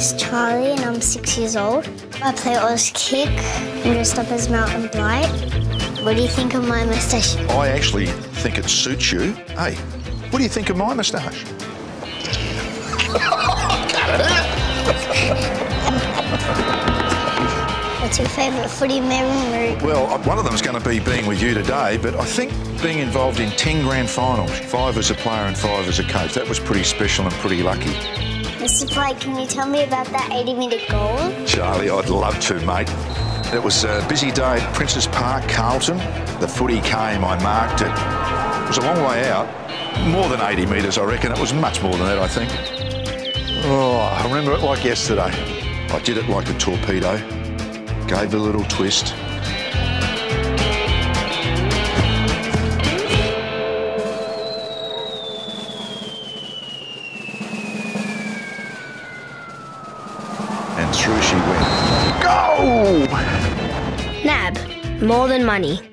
is Charlie and I'm 6 years old. I play Oz Kick. I'm dressed up as Mountain Blight. What do you think of my moustache? I actually think it suits you. Hey, what do you think of my moustache? What's your favourite footy memory? Well, one of them's going to be being with you today, but I think being involved in 10 grand finals, 5 as a player and 5 as a coach, that was pretty special and pretty lucky. Mr. Blight, can you tell me about that 80-metre goal? Charlie, I'd love to, mate. It was a busy day at Princes Park, Carlton. The footy came, I marked it. It was a long way out. More than 80 metres, I reckon. It was much more than that, I think. Oh, I remember it like yesterday. I did it like a torpedo. Gave it a little twist. And through she went. Go! NAB, more than money.